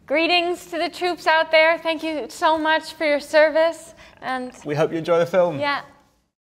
Greetings to the troops out there. Thank you so much for your service. And we hope you enjoy the film. Yeah.